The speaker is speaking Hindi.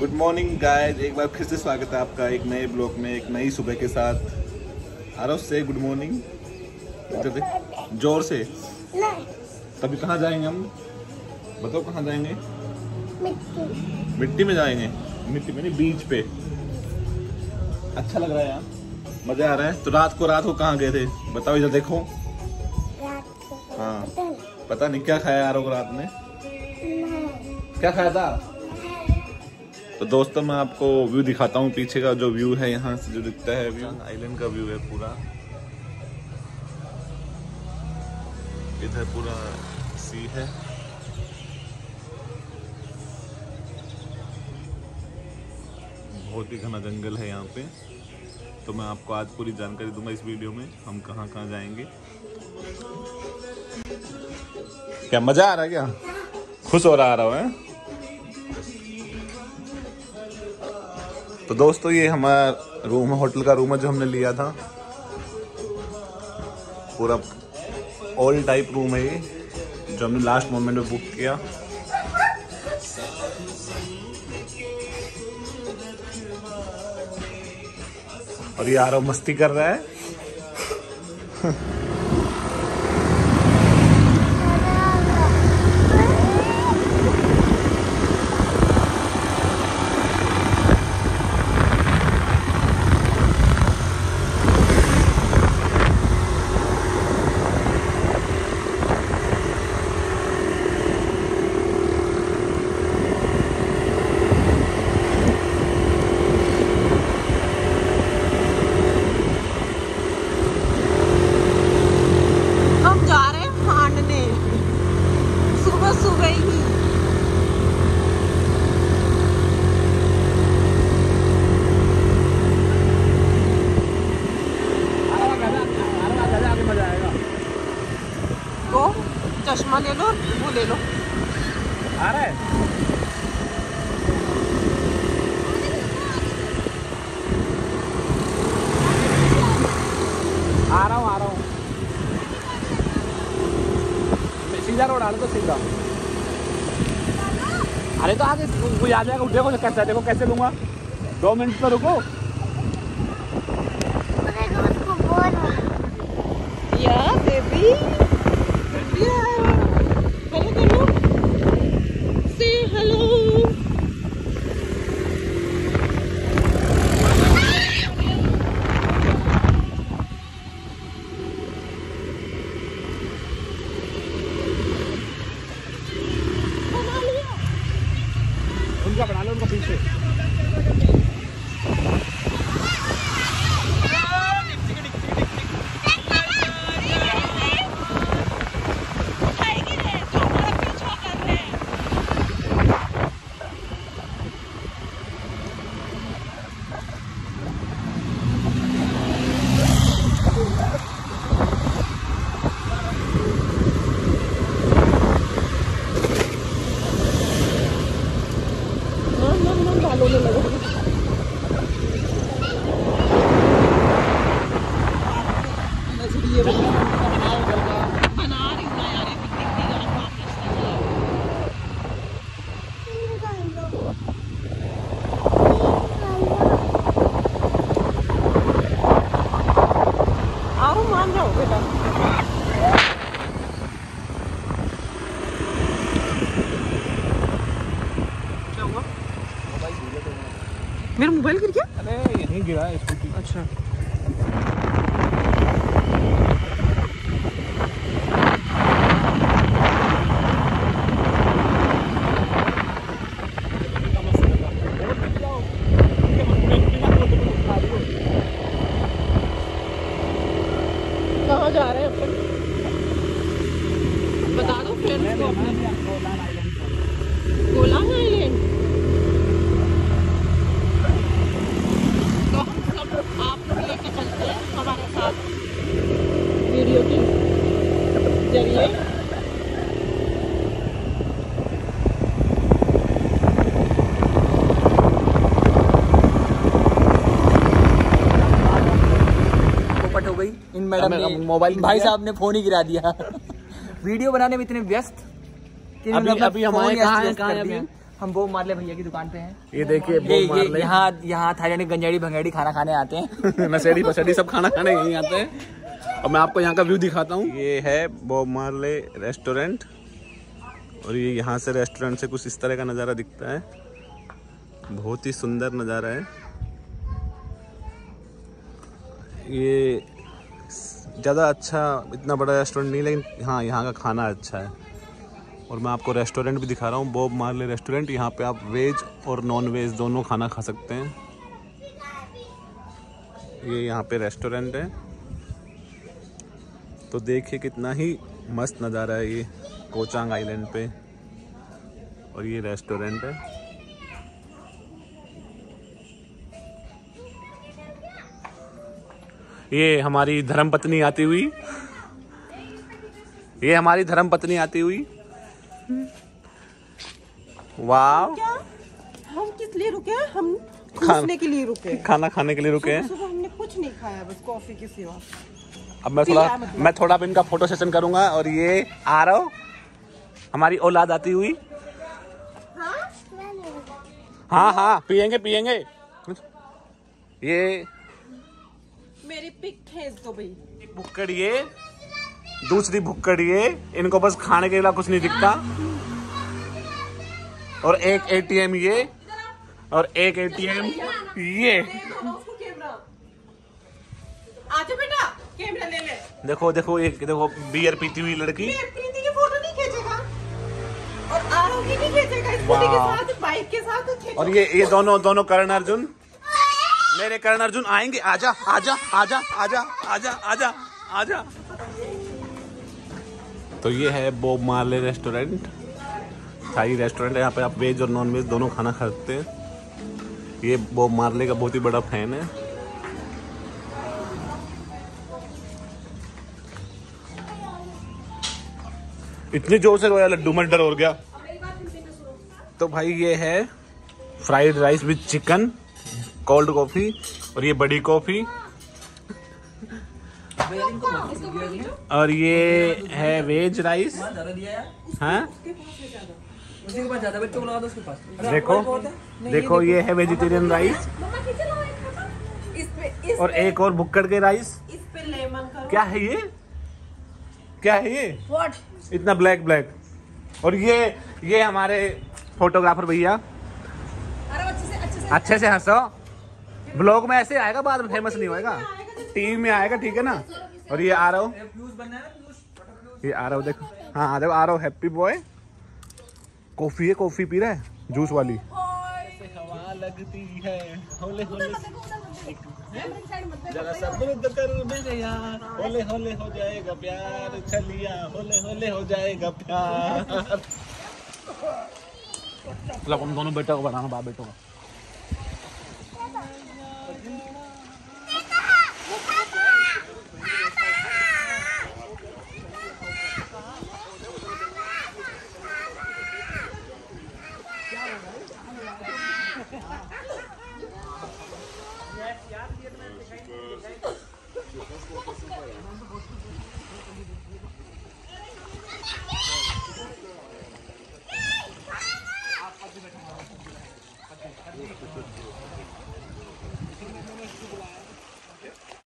गुड मॉर्निंग गाइस, एक बार फिर से स्वागत है आपका एक नए ब्लॉग में, एक नई सुबह के साथ। आरव से गुड मॉर्निंग जोर से। तभी कहाँ जाएंगे हम, बताओ कहाँ जाएंगे? मिट्टी में जाएंगे। मिट्टी में नहीं, बीच पे। अच्छा लग रहा है यार, मजा आ रहा है। तो रात को कहाँ गए थे बताओ, इधर देखो। हाँ पता नहीं क्या खाया आरव रात में, क्या खाया था? तो दोस्तों मैं आपको व्यू दिखाता हूँ, पीछे का जो व्यू है, यहाँ से जो दिखता है व्यू, आइलैंड का व्यू है पूरा। इधर पूरा सी है, बहुत ही घना जंगल है यहाँ पे। तो मैं आपको आज पूरी जानकारी दूंगा इस वीडियो में, हम कहाँ कहाँ जाएंगे। क्या मजा आ रहा है, क्या खुश हो रहा है? तो दोस्तों ये हमारा रूम है, होटल का रूम है जो हमने लिया था। पूरा ओल्ड टाइप रूम है ये, जो हमने लास्ट मोमेंट में बुक किया। और ये आरव मस्ती कर रहा है। चश्मा ले लो, वो ले लो। आ रहा है? आ रहा हूँ। सीधा रोड आ रहा, तो सीधा। अरे तो आगे कोई आ जाएगा, देखो कैसे, देखो कैसे लूंगा। 2 मिनट तो रुको। या बेबी, हेलो करो, से हेलो। उनका बना लो, उनका पीछे। मेरा मोबाइल गिर गया? अरे यहीं गिरा है स्कूटी। अच्छा कहाँ जा रहे हैं अपन? बता दो फ्रेंड्स को अपने। Golan island. तो हम सब आप लोग लेके चलते हैं हमारे साथ वीडियो के जरिए। हो गई इन मैडम ने, मोबाइल भाई साहब ने फोन ही गिरा दिया। वीडियो बनाने में इतने व्यस्त कि अभी हमारे कहाँ है? हम बोब मार्ले भैया की दुकान पे हैं। ये देखिए बोब मार्ले, यहाँ थाईलैंडी गंजेड़ी भंगेड़ी खाना खाने आते हैं। नशेड़ी पसेड़ी सब खाना खाने यहीं आते हैं। और मैं आपको यहाँ का व्यू दिखाता हूँ। ये है बोब मार्ले रेस्टोरेंट और ये यहाँ से रेस्टोरेंट से कुछ इस तरह का नज़ारा दिखता है। बहुत ही सुंदर नज़ारा है। ये ज़्यादा अच्छा इतना बड़ा रेस्टोरेंट नहीं, लेकिन हाँ यहाँ का खाना अच्छा है। और मैं आपको रेस्टोरेंट भी दिखा रहा हूँ, बोब मार्ले रेस्टोरेंट। यहाँ पे आप वेज और नॉन वेज दोनों खाना खा सकते हैं। ये यहाँ पे रेस्टोरेंट है। तो देखिए कितना ही मस्त नज़ारा है ये को चांग आइलैंड पे। और ये रेस्टोरेंट है। ये हमारी धर्मपत्नी आती हुई, ये हमारी धर्मपत्नी आती हुई। वाह, क्या हम किस लिए रुके हैं? हम खाने के लिए रुके हैं। खाना खाने के लिए रुके हैं। सुबह हमने कुछ नहीं खाया, बस कॉफी के सिवा। अब मैं थोड़ा अब इनका फोटो सेशन करूंगा। और ये आरव, हमारी औलाद आती हुई। हाँ हाँ पियेंगे पियेंगे। ये मेरी पिक खींच दो भाई। एक भुक्कड़, ये दूसरी भुक्कड़, ये इनको बस खाने के अलावा कुछ नहीं दिखता। और एक एटीएम ये, और एक एटीएम ये। आजा बेटा, कैमरा ले ले। देखो देखो एक देखो बियर पीती हुई लड़की। प्रीति की फोटो नहीं खींचेगा और आरव की नहीं खींचेगा, स्कूटी के साथ, बाइक के साथ खींचेगा। और ये दोनों करण अर्जुन, मेरे करण अर्जुन आएंगे। आजा आजा आजा आजा आजा आजा आजा। तो ये है Bob Marley restaurant, Thai restaurant है। यहाँ पे आप वेज और नॉन वेज दोनों खाना खा सकते हैं। ये बोब मार्ले का बहुत ही बड़ा फैन है। इतनी जोर से रोया लड्डू, में डर हो गया। तो भाई ये है fried rice with chicken, cold coffee, और ये बड़ी कॉफी। और ये है वेज राइस। हाँ देखो देखो, ये है वेजिटेरियन राइस। और एक और भुक्कड़ के राइस। इस पे लेमन करो। क्या है ये, क्या है ये? What? इतना ब्लैक ब्लैक। और ये हमारे फोटोग्राफर भैया। अच्छे से हंसो, ब्लॉग में ऐसे आएगा, बाद में फेमस नहीं होएगा, टीवी में आएगा, ठीक है ना। और ये आ रहा हो, ये आ रहा हो, देखो। हाँ आ रहा हो, हैप्पी बॉय। कॉफी है, कॉफी पी रहा है, जूस वाली। हवा लगती है, होले होले जरा सब्र कर मेरे यार, होले होले हो जाएगा प्यार, चलिया होले होले हो जाएगा प्यार। मतलब हम दोनों बेटों को बनाना, बाप बेटों का।